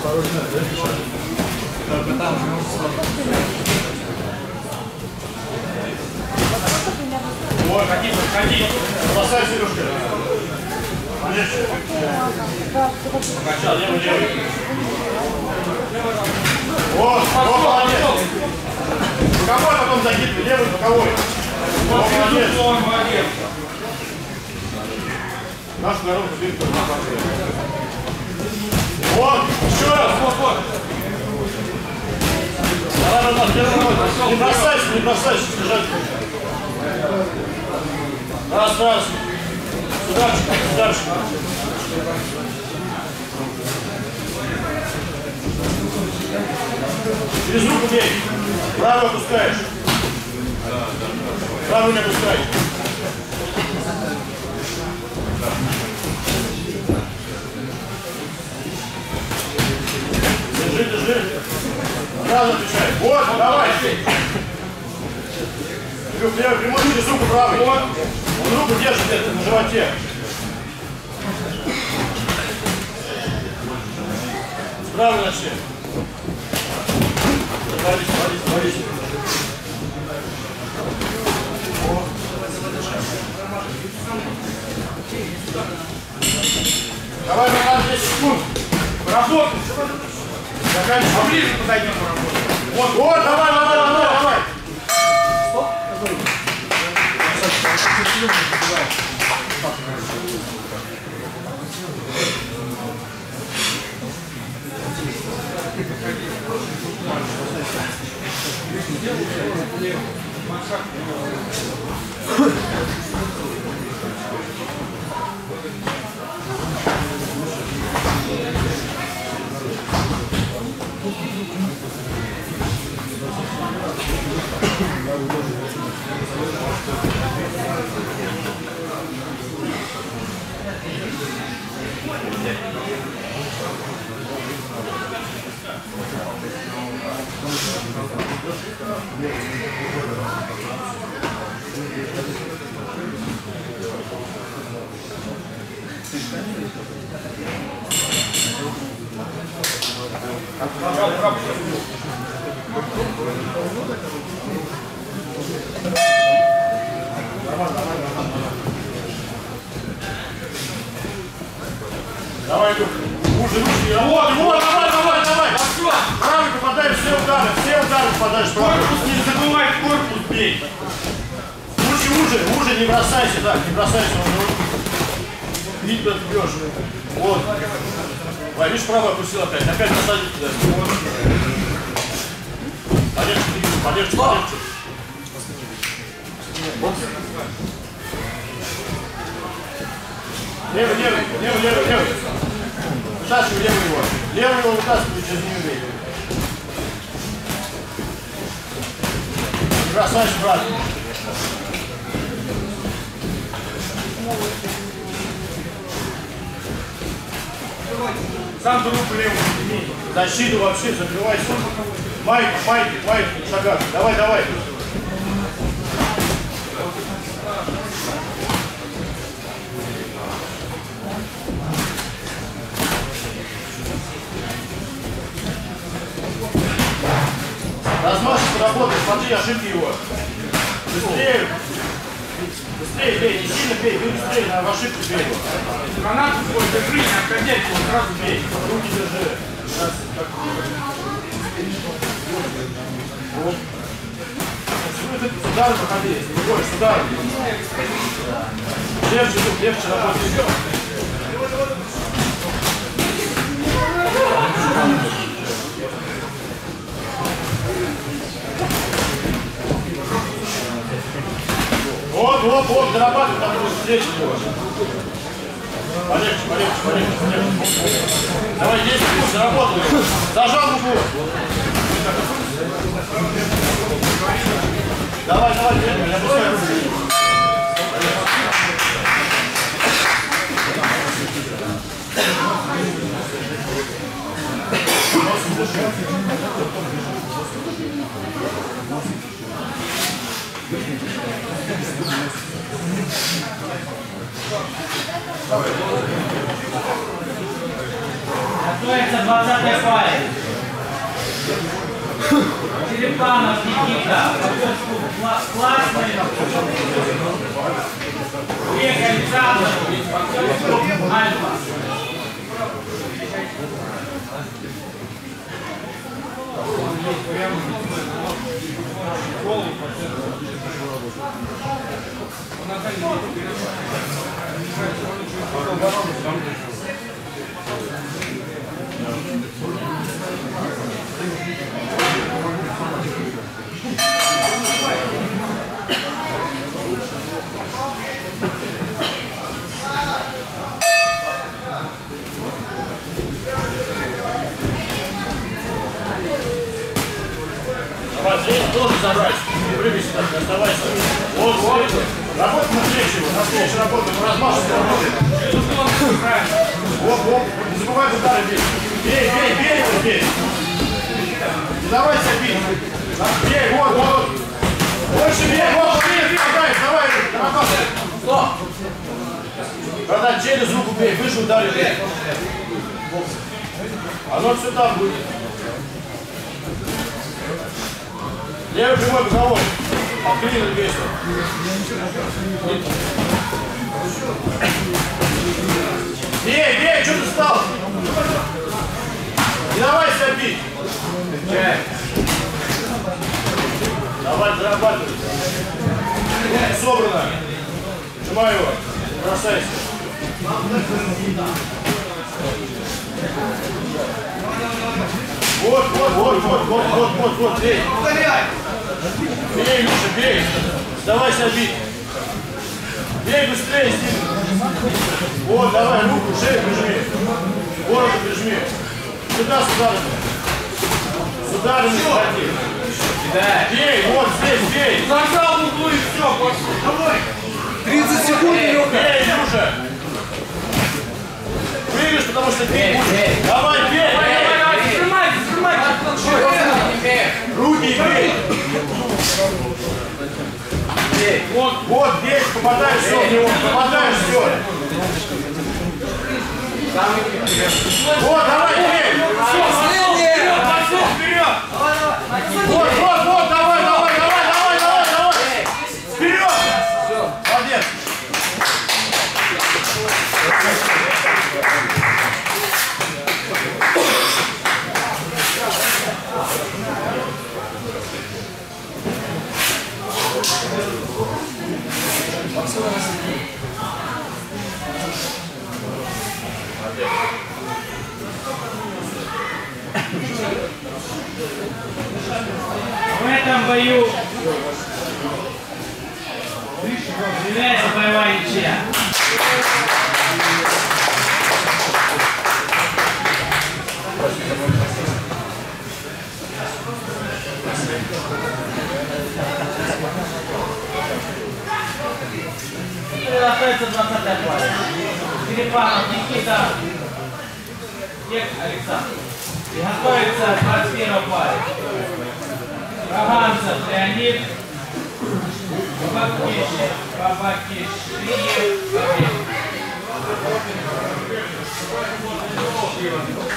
Ой, ходи. Бросай, Сережка. Качал, левый. Вот, молодец. Боковой потом загиб, левый боковой. Молодец. Наш народ убит. Вот, еще раз. Вот. Давай, не бросайся, бежать. Раз. Ударчик. Через руку бей. Правую опускаешь. Правую не опускай. Держи. Сразу отвечай. Вот, давай. Левый прямой через руку правый. Вот. Он руку держит на животе. Справа начни. Борись. Давай, 10 секунд. Поработай. Заканчивай. Поближе подойдем поработать. Вот, давай. Стоп. Давай, уже. Вот, давай. Правый попадаешь, все удары попадаешь. Корпус не забывай, корпус бей. Уже, не бросайся, так, Видишь, куда ты бьешь. Вот. Видишь, правый опустил опять насадить туда. Полегче. Вот. Левый. Вытаскивай левый его. Левый его вытаскивай через нее. Бросаешь, брат. Сам руку левую. Защиту вообще закрывайся. Майк, шагах. Давай. Размашись, поработай, смотри, ошибки его. Быстрее бей, не сильно бей, вы быстрее на ошибку бей его. Гранату свой держи, не отходяй, сразу бей. Руки держи. Вот. Сюда проходи, спокойно, сюда. Легче работай. Вот, дорабатывай, там будет встреча его. Полегче. Давай, 10 секунд, заработай. Зажал губу. Давай, не опускай руки. Готовится 20-й парень. Черепанов Никита. Классный. Олег Александрович. Альфа. Вот здесь тоже забрать. Не прыгай сюда, не оставайся. Вот, вот. Работай на встречу работаем, размашивай, работаем. Вот, вот. Не забывай удары бей. Бей, бей, бей его, бей. Не давай себя бить. Бей, вот, вот. Больше бей, вот, бей, давай, нарабатывай. Стоп. Когда через руку бей, выше удары бей. Оно все там будет. Левый прямой боковой. Клин весь. Бей, бей, что ты стал? Не давай себя бить. Давай, зарабатывай. Собрано. Сжимай его. Бросайся. Вот, бей. Бей, Илюша, бей. Сдавайся бить. Бей быстрее, сильно. Вот, давай, руку, шею прижми. Бороду прижми. Сюда с ударами. С ударами схвати. Бей, вот здесь, бей. Зажал в углу и все, пошел. Давай. 30 секунд, Илюха. Бей, Илюша. Прыгаешь, потому что бей. Давай, бей. Руки бей! Вот, вот, бей, попадаешь все в него, попадаешь все. Вот, давай, бей! Вот, вот, вот, давай! Вперед! Молодец! В этом бою является боевая ничья. Остается 20-я пара. Черепанов Никита и Александр. И готовится 21-я пара. Роганцев Леонид, Бабакишвили.